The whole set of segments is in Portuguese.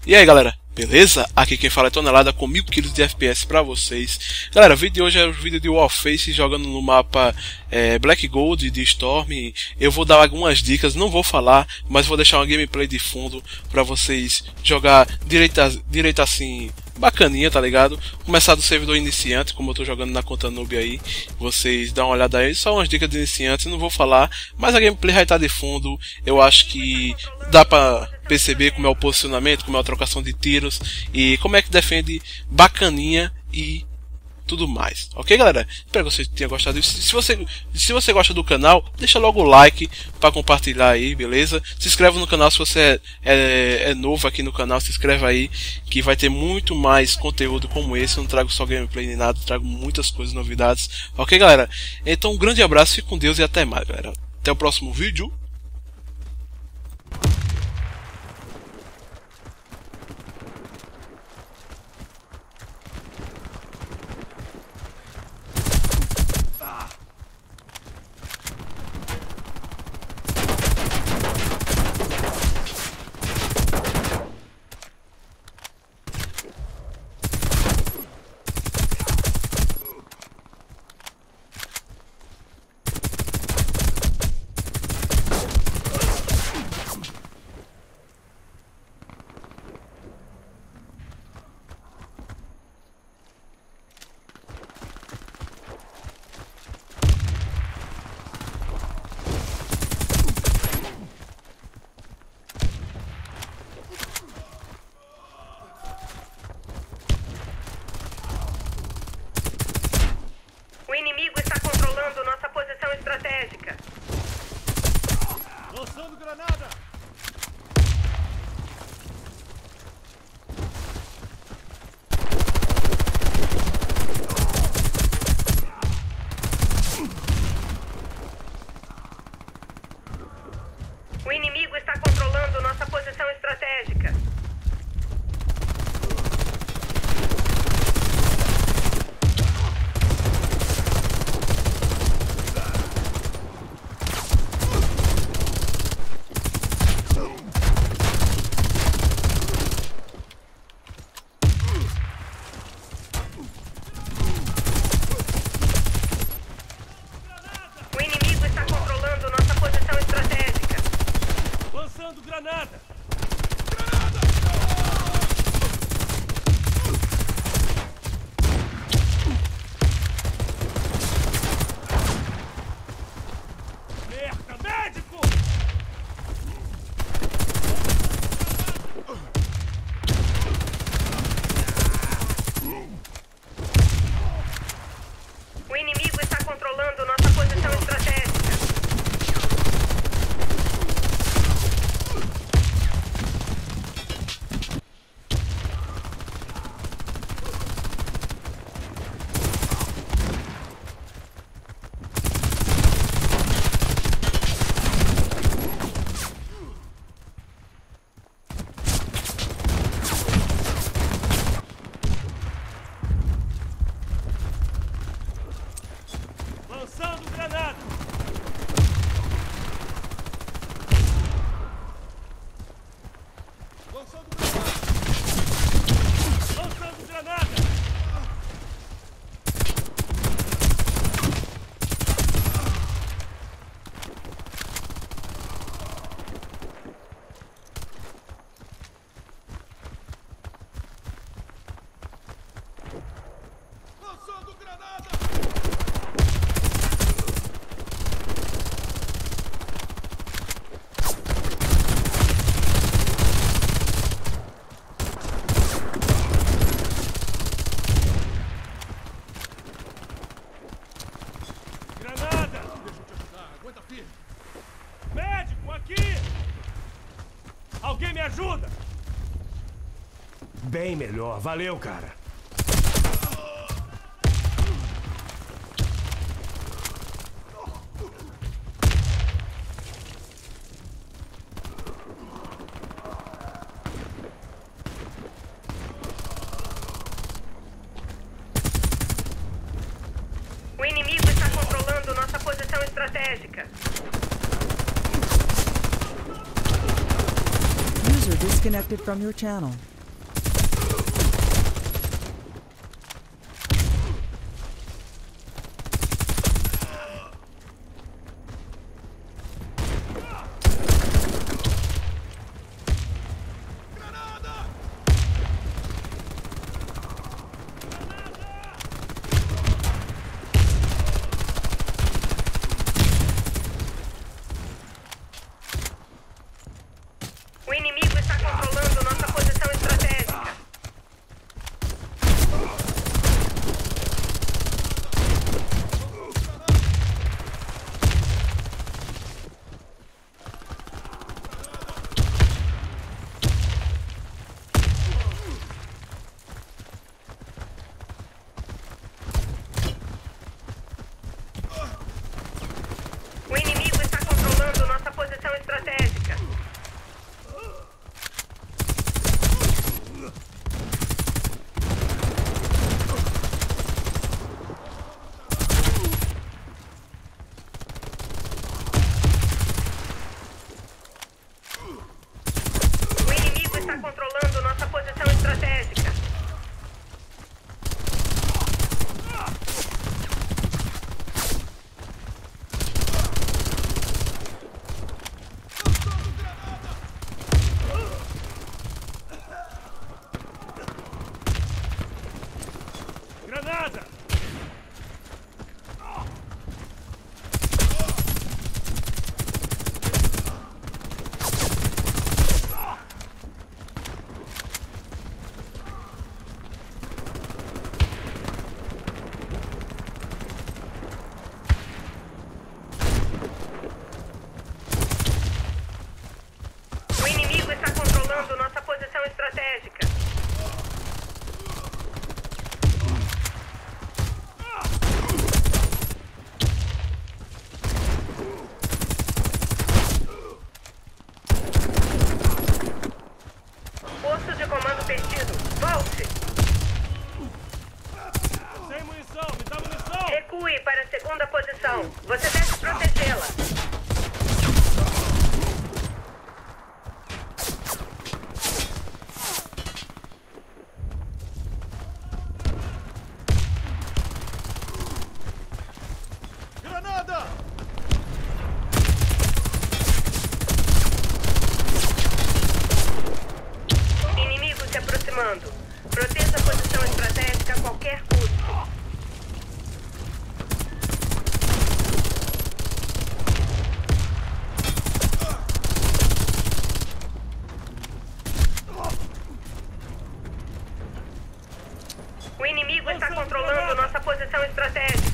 E aí galera, beleza? Aqui quem fala é Tonelada com 1000 kg de FPS pra vocês. Galera, o vídeo de hoje é o vídeo de Warface jogando no mapa Black Gold de Storm. Eu vou dar algumas dicas, não vou falar, mas vou deixar uma gameplay de fundo pra vocês jogar direito assim, bacaninha, tá ligado? Começar do servidor iniciante, como eu tô jogando na conta noob aí. Vocês dão uma olhada aí, só umas dicas de iniciante, não vou falar, mas a gameplay vai estar de fundo. Eu acho que dá pra perceber como é o posicionamento, como é a trocação de tiros e como é que defende bacaninha e tudo mais. Ok, galera? Espero que você tenha gostado. Se você gosta do canal, deixa logo o like para compartilhar aí, beleza? Se inscreve no canal se você é novo aqui no canal, se inscreve aí que vai ter muito mais conteúdo como esse. Eu não trago só gameplay nem nada, trago muitas coisas, novidades. Ok, galera? Então um grande abraço, fique com Deus e até mais, galera. Até o próximo vídeo. O inimigo está controlando nossa posição estratégica. Lançando granada! O inimigo está controlando nossa posição estratégica. O inimigo está controlando nossa posição estratégica. Lançando granada! Merda, médico! O inimigo está controlando nossa posição estratégica. Lançando granada! Lançando granada! Lançando granada! Lançando granada! Granada! Deixa eu te ajudar, aguenta firme. Médico, aqui! Alguém me ajuda! Bem melhor, valeu, cara. O inimigo está controlando nossa posição estratégica. User disconnected from your channel. Recue para a segunda posição. Você deve protegê-la. Granada! Inimigo se aproximando. Proteja a posição estratégica a qualquer custo. O inimigo está controlando nossa posição estratégica.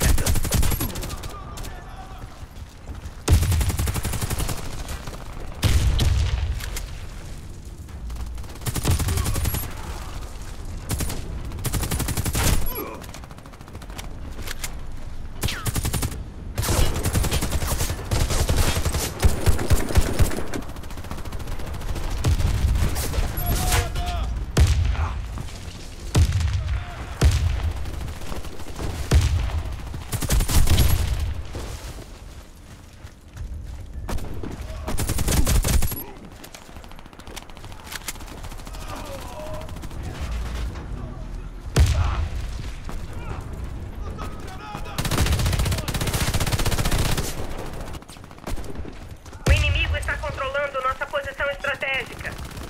O inimigo está controlando nossa posição estratégica.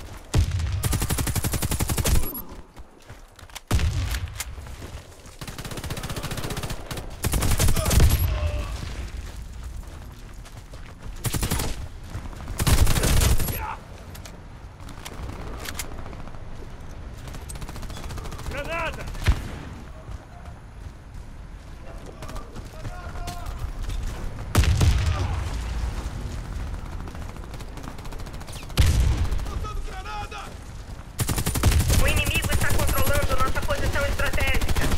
Granada! Lançando granada! O inimigo está controlando nossa posição estratégica.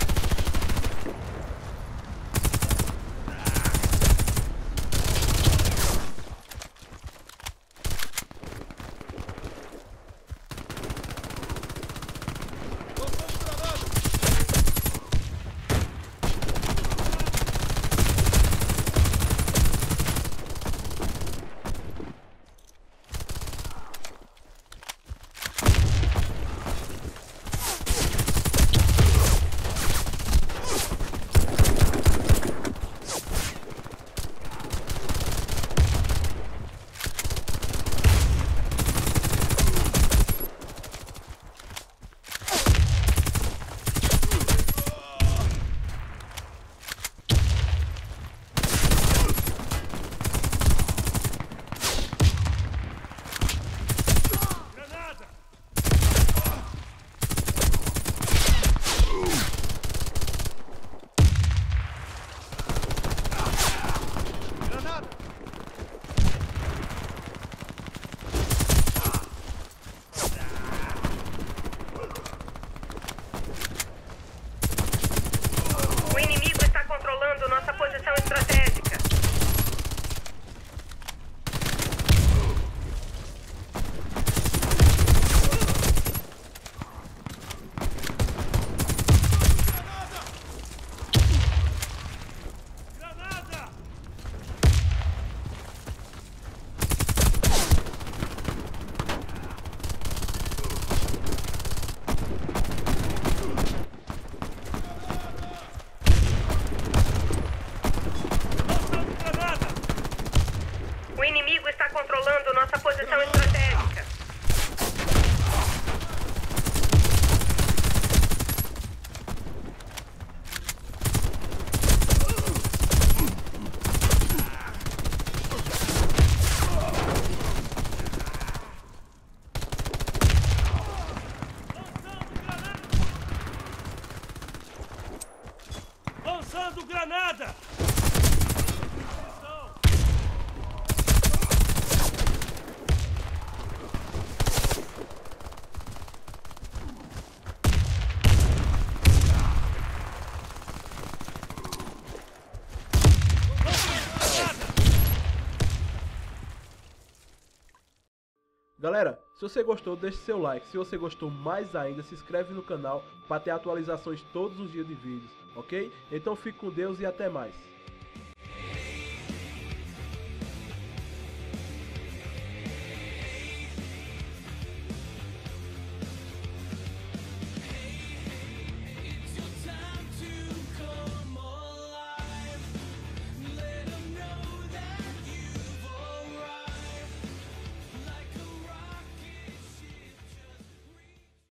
Lançando granada! Granada! Granada! O inimigo está controlando nossa posição estratégica. Granada! Lançando granada! O inimigo está controlando nossa posição estratégica. Lançando granada! Galera, Se você gostou, deixe seu like. Se você gostou mais ainda, se inscreve no canal para ter atualizações todos os dias de vídeos, ok? Então fique com Deus e até mais.